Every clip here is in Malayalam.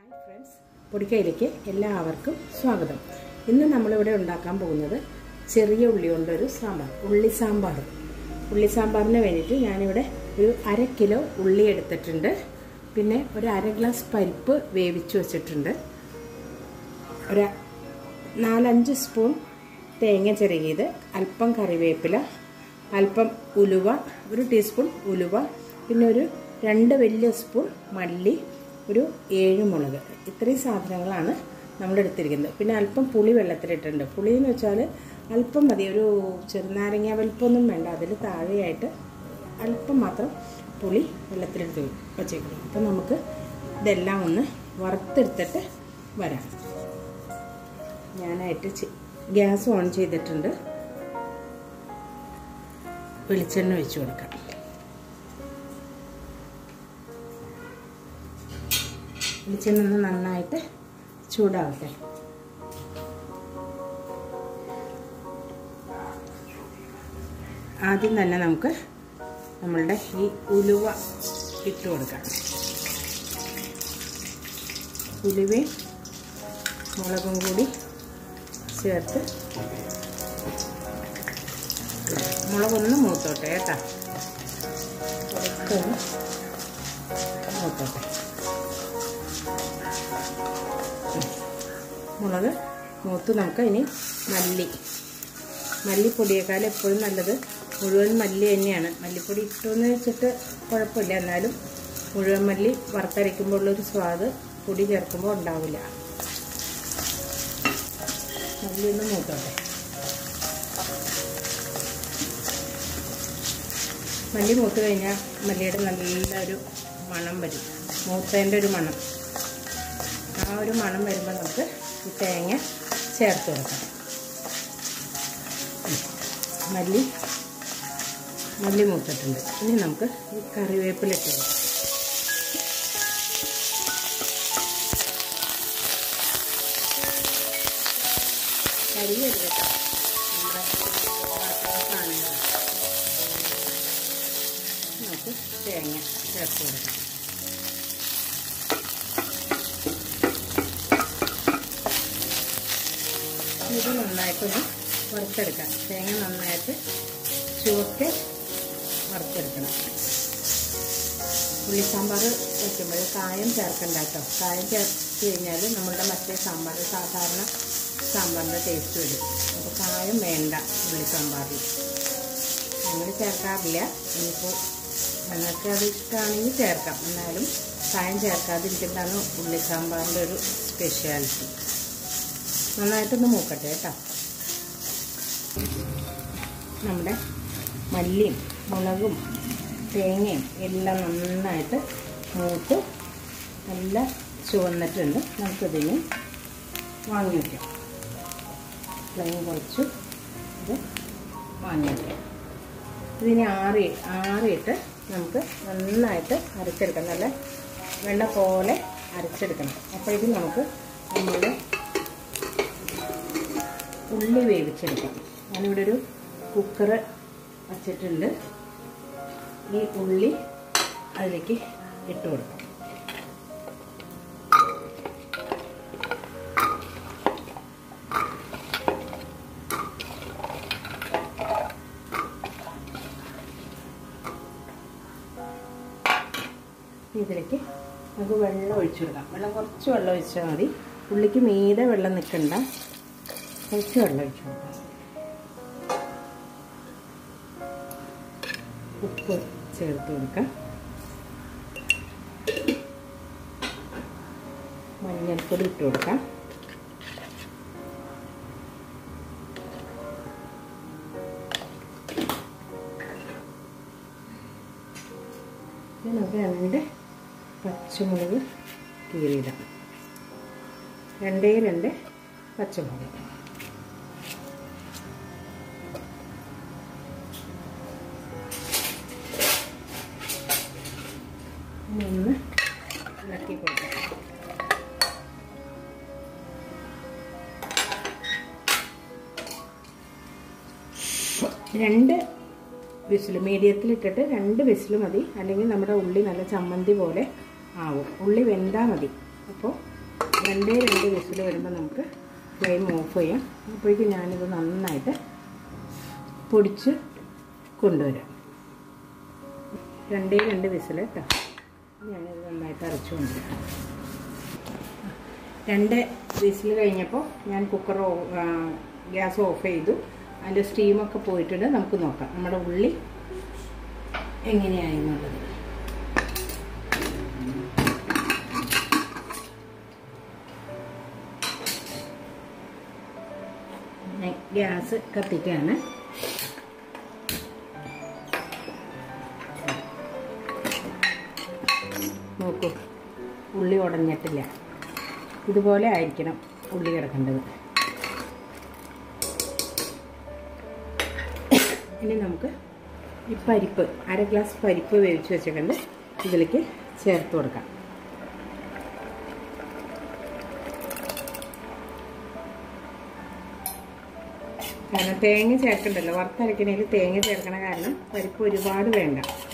ഹായ് ഫ്രണ്ട്സ്, പൊടിക്കയിലേക്ക് എല്ലാവർക്കും സ്വാഗതം. ഇന്ന് നമ്മളിവിടെ ഉണ്ടാക്കാൻ പോകുന്നത് ചെറിയ ഉള്ളി കൊണ്ടൊരു സാമ്പാർ, ഉള്ളി സാമ്പാർ. ഉള്ളി സാമ്പാറിന് വേണ്ടിയിട്ട് ഞാനിവിടെ ഒരു 1/2 കിലോ ഉള്ളി എടുത്തിട്ടുണ്ട്. പിന്നെ ഒരു 1/2 ഗ്ലാസ് പരിപ്പ് വേവിച്ച് വെച്ചിട്ടുണ്ട്. ഒരു 4-5 സ്പൂൺ തേങ്ങ ചിരകിയത്, അല്പം കറിവേപ്പില, അല്പം ഉലുവ, 1 ടീസ്പൂൺ ഉലുവ, പിന്നെ ഒരു 2 വലിയ സ്പൂൺ മല്ലി, ഒരു 7 മുളക്. ഇത്രയും സാധനങ്ങളാണ് നമ്മൾ എടുത്തിരിക്കുന്നത്. പിന്നെ അല്പം പുളി വെള്ളത്തിലിട്ടുണ്ട്. പുളി എന്ന് വെച്ചാൽ അല്പം മതി, ഒരു ചെറുനാരങ്ങ വലിപ്പമൊന്നും വേണ്ട, അതിൽ താഴെയായിട്ട് അല്പം മാത്രം പുളി വെള്ളത്തിലെടുത്ത് വച്ചേക്കണം. അപ്പം നമുക്ക് ഇതെല്ലാം ഒന്ന് വറുത്തെടുത്തിട്ട് വരാം. ഞാനായിട്ട് ഗ്യാസ് ഓൺ ചെയ്തിട്ടുണ്ട്. വെളിച്ചെണ്ണ ഒഴിച്ചു കൊടുക്കാം. വെളിച്ചെണ്ണ ഒന്ന് നന്നായിട്ട് ചൂടാവട്ടെ. ആദ്യം തന്നെ നമുക്ക് നമ്മളുടെ ഈ ഉലുവ ഇട്ട് കൊടുക്കാം. ഉലുവയും മുളകും കൂടി ചേർത്ത് മുളകൊന്ന് മൂത്തോട്ടെ കേട്ടോ, ഒന്ന് മൂത്തോട്ടെ. മുളക് മൂത്ത് നമുക്ക് ഇനി മല്ലിപ്പൊടിയേക്കാൾ എപ്പോഴും നല്ലത് മുഴുവൻ മല്ലി തന്നെയാണ്. മല്ലിപ്പൊടി ഇട്ടുമെന്ന് വെച്ചിട്ട് കുഴപ്പമില്ല, എന്നാലും മുഴുവൻ മല്ലി വറുത്തരയ്ക്കുമ്പോൾ ഉള്ളൊരു സ്വാദ് പൊടി ചേർക്കുമ്പോൾ ഉണ്ടാവില്ല. മല്ലി ഒന്ന് മൂത്തോട്ടെ. മല്ലി മൂത്ത് കഴിഞ്ഞാൽ മല്ലിയുടെ നല്ലൊരു മണം വരും, മൂത്തതിൻ്റെ ഒരു മണം. ആ ഒരു മണം വരുമ്പോൾ നമുക്ക് ഈ തേങ്ങ ചേർത്ത് കൊടുക്കാം. മല്ലി മൂത്തിട്ടുണ്ട്. ഇനി നമുക്ക് ഈ കറിവേപ്പില ഇട്ട് കൊടുക്കാം. കരിവേപ്പില നമ്മുടെ സാധനങ്ങൾ നമുക്ക് തേങ്ങ ചേർത്ത് കൊടുക്കാം. ഇത് നന്നായിട്ടൊന്ന് വറുത്തെടുക്കാം. തേങ്ങ നന്നായിട്ട് ചുവക്കെ വറുത്തെടുക്കണം. ഉള്ളി സാമ്പാർ വയ്ക്കുമ്പോൾ കായം ചേർക്കണ്ട കേട്ടോ. കായം ചേർത്ത് കഴിഞ്ഞാൽ നമ്മളുടെ മറ്റേ സാമ്പാർ, സാധാരണ സാമ്പാറിൻ്റെ ടേസ്റ്റ് വരും. അപ്പോൾ കായം വേണ്ട ഉള്ളി സാമ്പാറിൽ. ഞങ്ങൾ ചേർക്കാറില്ല. ഇനിയിപ്പോൾ ഞങ്ങൾക്ക് അത് ഇഷ്ടമാണെങ്കിൽ ചേർക്കാം, എന്നാലും കായം ചേർക്കാതിരിക്കുന്നതാണ് ഉള്ളി സാമ്പാറിൻ്റെ ഒരു സ്പെഷ്യാലിറ്റി. നന്നായിട്ടൊന്ന് മൂക്കട്ടെ കേട്ടോ. നമ്മുടെ മല്ലിയും മുളകും തേങ്ങയും എല്ലാം നന്നായിട്ട് മൂത്ത് നല്ല ചുവന്നിട്ടുണ്ട്. നമുക്കിതിന് വാങ്ങി വയ്ക്കാം. ഫ്ലെയിം കുറച്ച് ഇത് വാങ്ങി വയ്ക്കാം. ഇതിന് ആറിയിട്ട് നമുക്ക് നന്നായിട്ട് അരച്ചെടുക്കാം. നല്ല വെള്ള പോലെ അരച്ചെടുക്കണം. അപ്പോഴേക്കും നമുക്ക് നമ്മുടെ ഉള്ളി വേവിച്ചെടുക്കാം. ഞാനിവിടെ ഒരു കുക്കർ വച്ചിട്ടുണ്ട്. ഈ ഉള്ളി അതിലേക്ക് ഇട്ട് കൊടുക്കാം. ഇതിലേക്ക് നമുക്ക് വെള്ളം ഒഴിച്ചു കൊടുക്കാം. കുറച്ച് വെള്ളം ഒഴിച്ചാൽ മതി. ഉള്ളിക്ക് മീതെ വെള്ളം നിൽക്കണ്ട, കുറച്ച് വെള്ളം ഒഴിച്ചു കൊടുക്കാം. ഉപ്പ് ചേർത്ത് കൊടുക്കാം. മഞ്ഞൾപ്പൊടി ഇട്ട് കൊടുക്കാം. നമുക്ക് 2 പച്ചമുളക് കീറിയിടാം. 2 പച്ചമുളക്. ഒന്ന് ഇളക്കി കൊടുക്കാം. രണ്ട് വിസിൽ മീഡിയത്തിലിട്ടിട്ട് 2 വിസിൽ മതി, അല്ലെങ്കിൽ നമ്മുടെ ഉള്ളി നല്ല ചമ്മന്തി പോലെ ആവും. ഉള്ളി വെന്താൽ മതി. അപ്പോൾ 2 വിസിൽ വരുമ്പോൾ നമുക്ക് ഫ്ലെയിം ഓഫ് ചെയ്യാം. അപ്പോഴേക്കും ഞാനിത് നന്നായിട്ട് പൊടിച്ച് കൊണ്ടുവരാം. 2 വിസിൽ കേട്ടോ. ഞാനിത് നന്നായിട്ട് അരച്ചു കൊണ്ടുവരാം. 2 വിസിൽ കഴിഞ്ഞപ്പോൾ ഞാൻ ഗ്യാസ് ഓഫ് ചെയ്തു. അതിൻ്റെ സ്റ്റീമൊക്കെ പോയിട്ടുണ്ട്. നമുക്ക് നോക്കാം നമ്മുടെ ഉള്ളി എങ്ങനെയായി എന്നുള്ളത്. ഗ്യാസ് കത്തിക്കാണ്. നോക്കൂ, ഉള്ളി ഉടഞ്ഞിട്ടില്ല. ഇതുപോലെ ആയിരിക്കണം ഉള്ളി കിടക്കേണ്ടത്. ഇനി നമുക്ക് ഈ പരിപ്പ് 1/2 ഗ്ലാസ് പരിപ്പ് വേവിച്ച് വെച്ചിട്ടുണ്ട്. ഇതിലേക്ക് ചേർത്ത് കൊടുക്കാം. കാരണം തേങ്ങ ചേർക്കണ്ടല്ലോ, വറുത്തരക്കണേൽ തേങ്ങ ചേർക്കണ കാരണം പരിപ്പ് ഒരുപാട് വേണ്ട.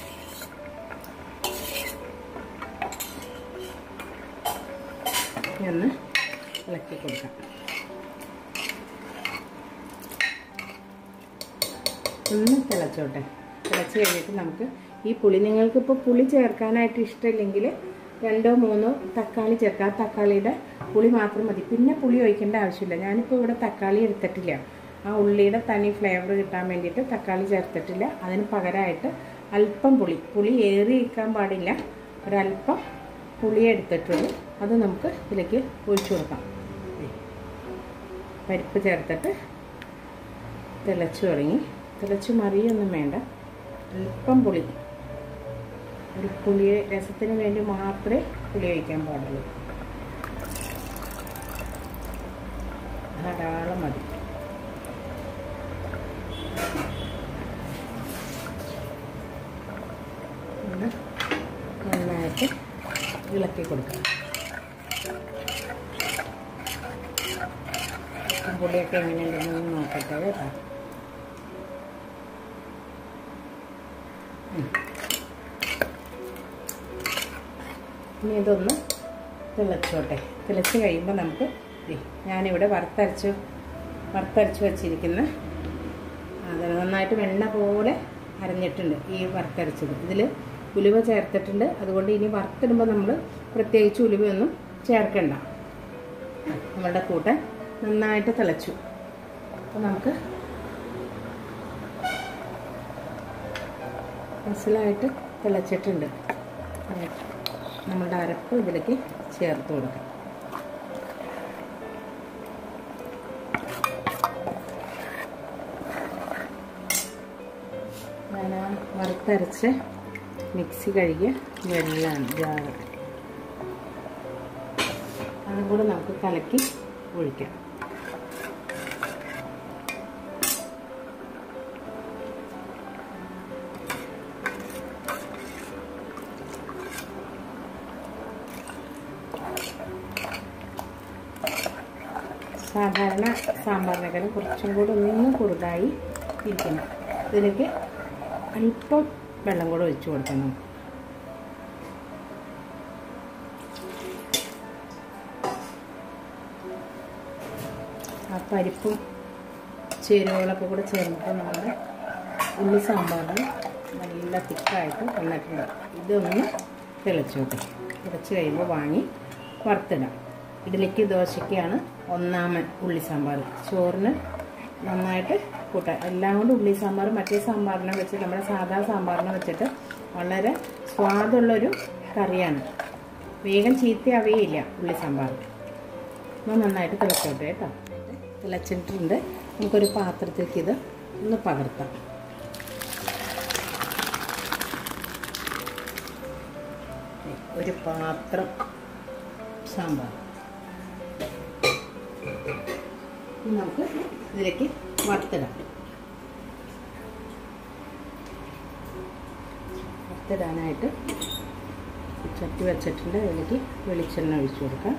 ഒന്ന് ഇളക്കി കൊടുക്കാം. ഒന്ന് തിളച്ചോട്ടെ. തിളച്ച് കഴിഞ്ഞിട്ട് നമുക്ക് ഈ പുളി, നിങ്ങൾക്കിപ്പോൾ പുളി ചേർക്കാനായിട്ട് ഇഷ്ടമില്ലെങ്കിൽ 2 or 3 തക്കാളി ചേർക്കാം. തക്കാളിയുടെ പുളി മാത്രം മതി. പിന്നെ പുളി ഒഴിക്കേണ്ട ആവശ്യമില്ല. ഞാനിപ്പോൾ ഇവിടെ തക്കാളി എടുത്തിട്ടില്ല. ആ ഉള്ളിയുടെ തനി ഫ്ലേവർ കിട്ടാൻ വേണ്ടിയിട്ട് തക്കാളി ചേർത്തിട്ടില്ല. അതിന് പകരമായിട്ട് അല്പം പുളി ഏറിയിരിക്കാൻ പാടില്ല. ഒരല്പം പുളി എടുത്തിട്ടുള്ളൂ. അത് നമുക്ക് ഇതിലേക്ക് ഒഴിച്ചു കൊടുക്കാം. പരിപ്പ് ചേർത്തിട്ട് തിളച്ചു തുടങ്ങി. തിളച്ച് മറിയൊന്നും വേണ്ട. അല്പം പുളി, ഒരു പുളി രസത്തിന് വേണ്ടി മാത്രമേ പുളി ഒഴിക്കാൻ പാടുള്ളൂ. ധാരാളം മതി. നന്നായിട്ട് ഇളക്കി കൊടുക്കാം. പുളിയൊക്കെ എങ്ങനെയുണ്ടെന്ന് നോക്കട്ടെ കേട്ടോ. ഇനി ഇതൊന്ന് തിളച്ചോട്ടെ. തിളച്ച് കഴിയുമ്പോൾ നമുക്ക് ഞാനിവിടെ വറുത്തരച്ച് വെച്ചിരിക്കുന്ന അത് നന്നായിട്ട് വെണ്ണ പോലെ അരഞ്ഞിട്ടുണ്ട്. ഈ വറുത്തരച്ചത് ഇതിൽ ഉലുവ ചേർത്തിട്ടുണ്ട്. അതുകൊണ്ട് ഇനി വറുത്തിടുമ്പോൾ നമ്മൾ പ്രത്യേകിച്ച് ഉലുവയൊന്നും ചേർക്കണ്ട. നമ്മളുടെ കൂട്ടൻ നന്നായിട്ട് തിളച്ചു. അപ്പോൾ നമുക്ക് മനസ്സിലായിട്ട് തിളച്ചിട്ടുണ്ട്. നമ്മളുടെ അരപ്പ് ഇതിലേക്ക് ചേർത്ത് കൊടുക്കാം. ഞാൻ ആ വറുത്തരച്ച് മിക്സി കഴുകിയ വെള്ളമാണ് ജാറ്. അതും കൂടെ നമുക്ക് കലക്കി ഒഴിക്കാം. സാധാരണ സാമ്പാറിനേക്കാളും കുറച്ചും കൂടി ഒന്ന് കുറുതായി ഇരിക്കണം. ഇതിലേക്ക് അല്പം വെള്ളം കൂടെ ഒഴിച്ചു കൊടുക്കണം. ആ പരിപ്പും ചേരുവകളൊക്കെ കൂടെ ചേർന്നിട്ട് നമ്മുടെ ഉള്ളി സാമ്പാറിന് നല്ല തിക്കായിട്ട് വന്നിട്ടുണ്ട്. ഇതൊന്ന് തിളച്ചോട്ടെ. തിളച്ച് കഴിയുമ്പോൾ വാങ്ങി വറുത്തിടാം. ഇഡ്ഡലിക്ക് ദോശയ്ക്കാണ് ഒന്നാമൻ ഉള്ളി സാമ്പാർ. ചോറിന് നന്നായിട്ട് കൂട്ടാം. എല്ലാം കൊണ്ട് ഉള്ളി സാമ്പാർ മറ്റേ സാമ്പാറിനെ വെച്ച്, നമ്മുടെ സാധാ സാമ്പാറിനെ വെച്ചിട്ട് വളരെ സ്വാദുള്ളൊരു കറിയാണ്. വേഗം ചീത്തയാവുകയില്ല ഉള്ളി സാമ്പാർ. അപ്പോൾ നന്നായിട്ട് തിളച്ചോട്ടെ കേട്ടോ. തിളച്ചിട്ടുണ്ട്. നമുക്കൊരു പാത്രത്തേക്ക് ഇത് ഒന്ന് പകർത്താം. ഒരു പാത്രം സാമ്പാർ നമുക്ക് ഇതിലേക്ക് വറുത്തിടാം. വറുത്തിടാനായിട്ട് ചട്ടി വെച്ചിട്ടുണ്ട്. അതിലേക്ക് വെളിച്ചെണ്ണ ഒഴിച്ചു കൊടുക്കാം.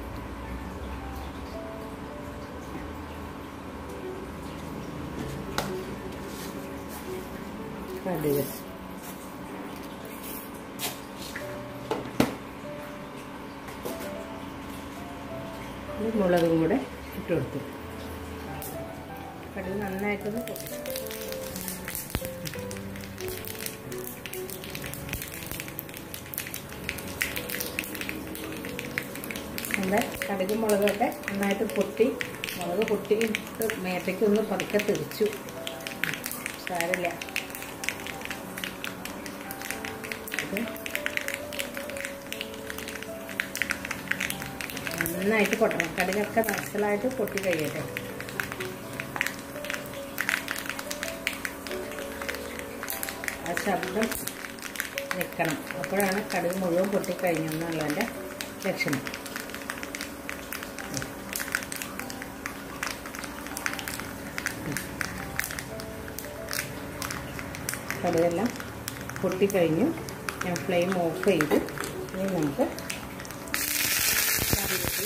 കടുക്, മുളകും കൂടെ ഇട്ട് കൊടുത്തു. കടുക് നന്നായിട്ടൊന്ന് പൊട്ടിച്ചു. നമ്മുടെ കടുകും മുളകൊക്കെ നന്നായിട്ട് പൊട്ടി, മുളക് പൊട്ടിയിട്ട് മേത്തേക്ക് ഒന്ന് പതുക്കെ തിരിച്ചു. സാരമില്ല, നന്നായിട്ട് പൊട്ടണം. കടുകൊക്കെ നഷ്ടലായിട്ട് പൊട്ടി കഴിയട്ടെ. ആ ശബ്ദം നിൽക്കണം, അപ്പോഴാണ് കടുക് മുഴുവൻ പൊട്ടിക്കഴിഞ്ഞെന്നുള്ളതിൻ്റെ ലക്ഷണം. കടുകെല്ലാം പൊട്ടിക്കഴിഞ്ഞു. ഞാൻ ഫ്ലെയിം ഓഫ് ചെയ്ത് ഇനി നമുക്ക് കറിവേപ്പില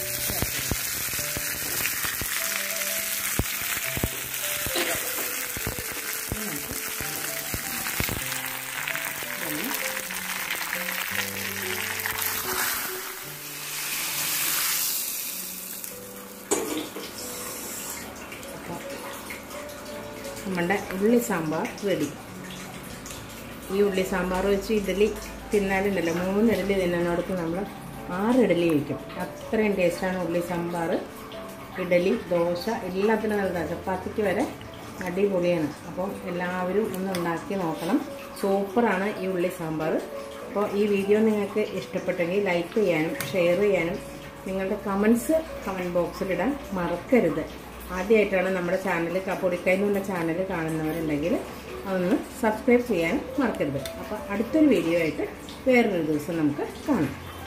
നമ്മുടെ ഉള്ളി സാമ്പാർ റെഡി. ഈ ഉള്ളി സാമ്പാർ വെച്ച് ഇഡ്ഡലി തിന്നാലുണ്ടല്ലോ, 3 ഇഡ്ഡലി തിന്നാനോടത്ത് നമ്മൾ 6 ഇഡ്ഡലി വയ്ക്കും. അത്രയും ടേസ്റ്റാണ് ഉള്ളി സാമ്പാർ. ഇഡ്ഡലി, ദോശ എല്ലാത്തിനും നല്ലതാണ്. ചപ്പാത്തിക്ക് വരെ അടിപൊളിയാണ്. അപ്പം എല്ലാവരും ഒന്ന് ഉണ്ടാക്കി നോക്കണം. സൂപ്പറാണ് ഈ ഉള്ളി സാമ്പാർ. അപ്പോൾ ഈ വീഡിയോ നിങ്ങൾക്ക് ഇഷ്ടപ്പെട്ടെങ്കിൽ ലൈക്ക് ചെയ്യാനും ഷെയർ ചെയ്യാനും നിങ്ങളുടെ കമൻസ് കമൻറ്റ് ബോക്സിലിടാൻ മറക്കരുത്. ആദ്യമായിട്ടാണ് നമ്മുടെ ചാനൽ, പൊടിക്കൈ എന്നുള്ള ചാനൽ കാണുന്നവരുണ്ടെങ്കിൽ അതൊന്ന് സബ്സ്ക്രൈബ് ചെയ്യാൻ മറക്കരുത്. അപ്പോൾ അടുത്തൊരു വീഡിയോ ആയിട്ട് വേറൊരു ദിവസം നമുക്ക് കാണാം.